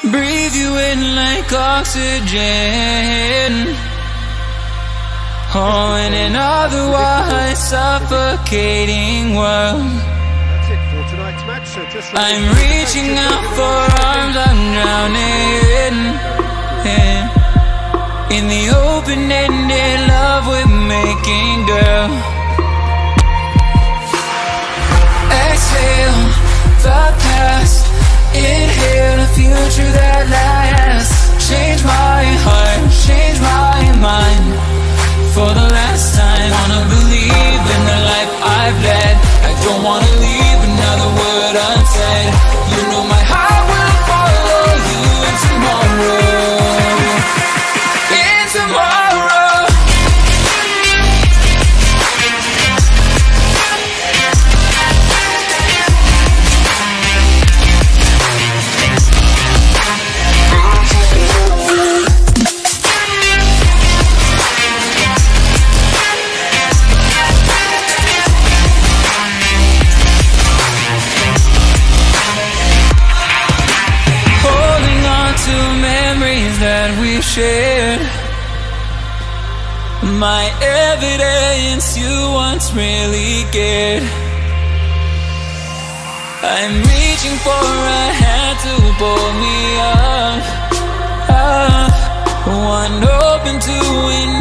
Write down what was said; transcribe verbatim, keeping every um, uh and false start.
breathe you in like oxygen. Oh, in an otherwise suffocating world, I'm reaching out for arms, I'm drowning in, in the open-ended love we're making, girl. Exhale the past, inhale a future that lasts. Change my heart, change my mind for the last time. Wanna believe in the life I've led. I don't wanna leave another word unsaid. You know my heart will follow you in tomorrow, in tomorrow. That we shared, my evidence you once really cared. I'm reaching for a hand to pull me up, up, one open to an